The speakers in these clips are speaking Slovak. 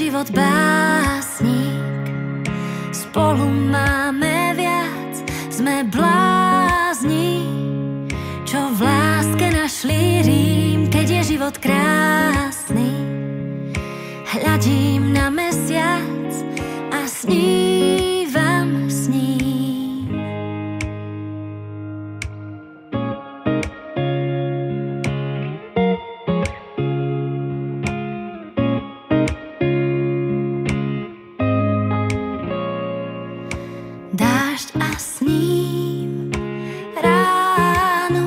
život básnik, spolu máme viac, sme blázni, čo v láske našli rím. Keď je život krásny, hľadím na mesiac a snívam s ním. Dážď a s ním ráno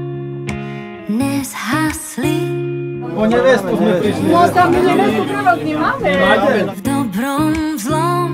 nezhasli. Po nevestu sme prišli. No tam nevestu prvok nemáme. V dobrom, v zlom,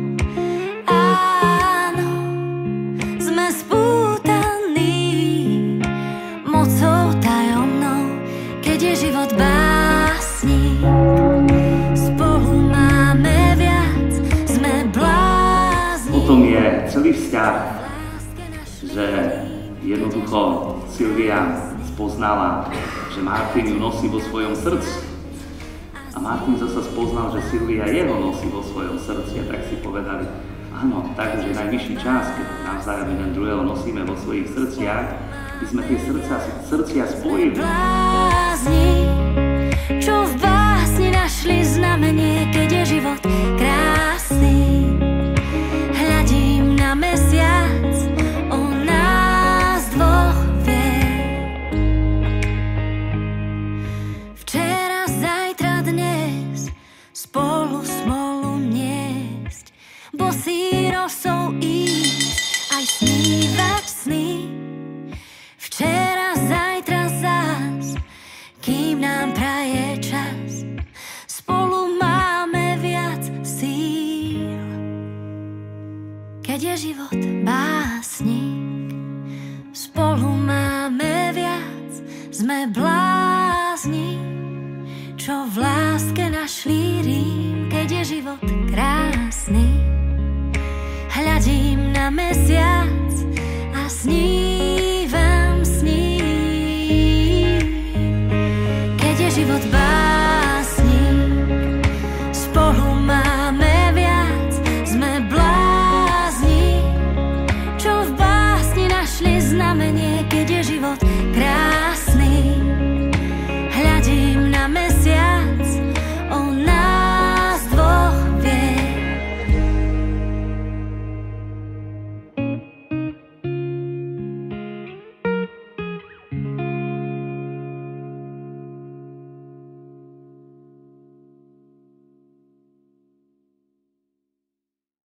áno, sme spútaní mocou tajomnou. Keď je život básnik, spolu máme viac, sme blázni. O tom je celý vzťah, že jednoducho Silvia spoznala, že Martin ju nosí vo svojom srdci. A Martin zasa spoznal, že Silvia jeho nosí vo svojom srdci. A tak si povedali, áno, tak už je najvyšší čas, keď navzájom jeden druhého nosíme vo svojich srdciach, aby sme tie srdcia spojili. Blázni, čo v básni našli znamenie, keď je život krásny. Hľadím na mesiac, o nás dvoch vie. Včera, zajtra, dnes spolu smolu niesť, bosý rosou ísť, aj snívať sny. Včera, zajtra zás, kým nám praje čas, spolu máme viac síl. Keď je život básnik, spolu máme viac, sme blázni, čo v láske našli rím. Keď je život krásny, hľadím na mesiac a snívam s ním. Keď je život básnik,